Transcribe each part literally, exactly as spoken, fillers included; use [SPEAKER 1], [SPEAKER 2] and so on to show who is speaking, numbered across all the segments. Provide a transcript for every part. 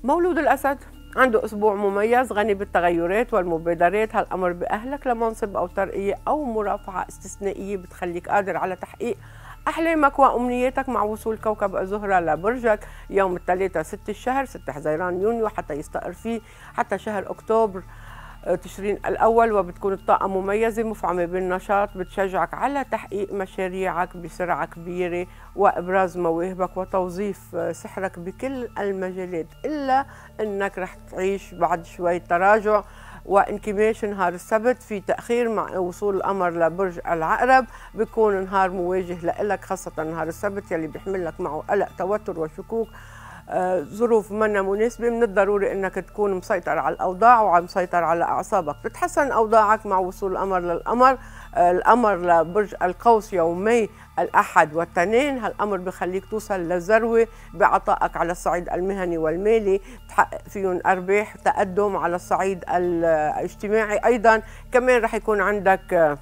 [SPEAKER 1] مولود الأسد عنده أسبوع مميز غني بالتغيرات والمبادرات. هالأمر بأهلك لمنصب أو ترقية أو مرافعة استثنائية بتخليك قادر على تحقيق أحلامك وأمنياتك مع وصول كوكب الزهرة لبرجك يوم الثلاثاء ستة الشهر ستة حزيران يونيو حتى يستقر فيه حتى شهر أكتوبر تشرين الأول، وبتكون الطاقة مميزة مفعمة بالنشاط بتشجعك على تحقيق مشاريعك بسرعة كبيرة وإبراز مواهبك وتوظيف سحرك بكل المجالات، إلا أنك رح تعيش بعد شوي تراجع وانكماش. نهار السبت في تأخير مع وصول القمر لبرج العقرب، بيكون نهار مواجه لك خاصة نهار السبت يلي بيحمل لك معه قلق توتر وشكوك. آه، ظروف منا مناسبة، من الضروري انك تكون مسيطر على الاوضاع ومسيطر على اعصابك. بتتحسن اوضاعك مع وصول القمر للقمر آه، القمر لبرج القوس يومي الاحد والتنين. هالامر بخليك توصل للذروه بعطائك على الصعيد المهني والمالي، تحقق فيهم ارباح تقدم على الصعيد الاجتماعي. ايضا كمان رح يكون عندك آه،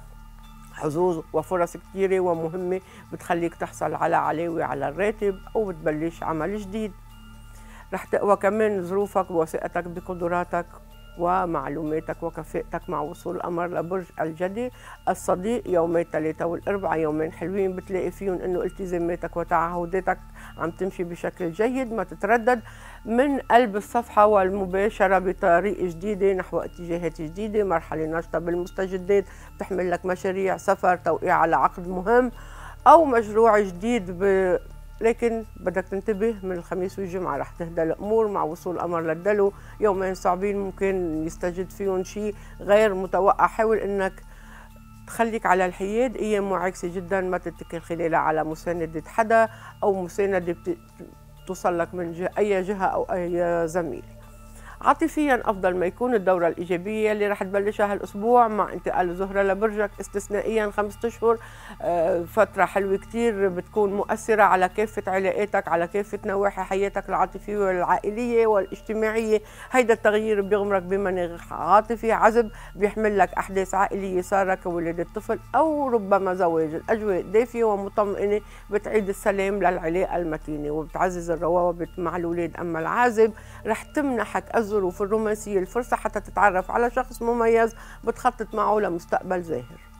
[SPEAKER 1] حظوظ وفرص كثيره ومهمه بتخليك تحصل على علاوه على الراتب او بتبلش عمل جديد. رح تقوى كمان ظروفك وثقتك بقدراتك ومعلوماتك وكفاءتك مع وصول القمر لبرج الجدي الصديق يومي الثلاثاء والاربعاء. يومين حلوين بتلاقي فيهم انه التزاماتك وتعهداتك عم تمشي بشكل جيد. ما تتردد من قلب الصفحة والمباشرة بطريق جديدة نحو اتجاهات جديدة. مرحلة نشطة بالمستجدات بتحمل لك مشاريع سفر، توقيع على عقد مهم أو مشروع جديد ب... لكن بدك تنتبه من الخميس والجمعة رح تهدى الأمور مع وصول القمر للدلو. يومين صعبين ممكن يستجد فيهم شيء غير متوقع. حاول انك تخليك على الحياد، ايام معاكسة جدا ما تتكل خلالها على مساندة حدا او مساندة توصل لك من جهة اي جهة او اي زميل. عاطفيا افضل ما يكون الدوره الايجابيه اللي رح تبلشها هالاسبوع مع انتقال الزهره لبرجك استثنائيا خمسة اشهر. فتره حلوه كثير بتكون مؤثره على كافه علاقاتك، على كافه نواحي حياتك العاطفيه والعائليه والاجتماعيه. هيدا التغيير بيغمرك بمناخ عاطفي عذب بيحمل لك احداث عائليه صار كولاده طفل او ربما زواج. الاجواء دافيه ومطمئنه بتعيد السلام للعلاقه المتينه وبتعزز الروابط مع الاولاد. اما العازب رح تمنحك الظروف الرومانسية الفرصة حتى تتعرف على شخص مميز بتخطط معه لمستقبل زاهر.